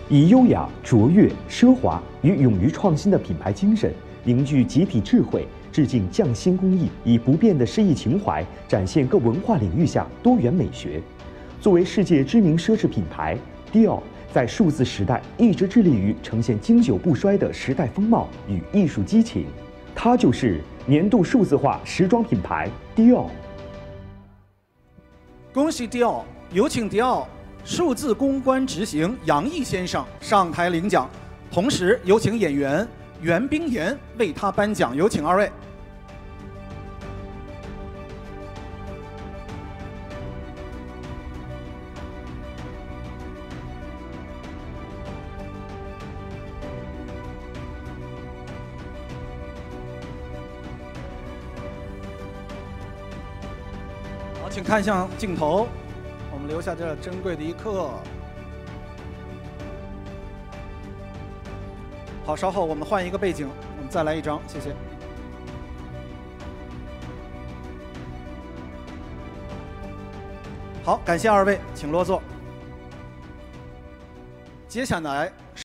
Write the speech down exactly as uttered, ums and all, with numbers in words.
以优雅、卓越、奢华与勇于创新的品牌精神，凝聚集体智慧，致敬匠心工艺，以不变的诗意情怀，展现各文化领域下多元美学。作为世界知名奢侈品牌，迪奥在数字时代一直致力于呈现经久不衰的时代风貌与艺术激情。它就是年度数字化时装品牌迪奥。 恭喜迪奥，有请迪奥数字公关执行杨毅先生上台领奖，同时有请演员袁冰妍为他颁奖，有请二位。好，请看向镜头，我们留下这珍贵的一刻。好，稍后我们换一个背景，我们再来一张，谢谢。好，感谢二位，请落座。接下来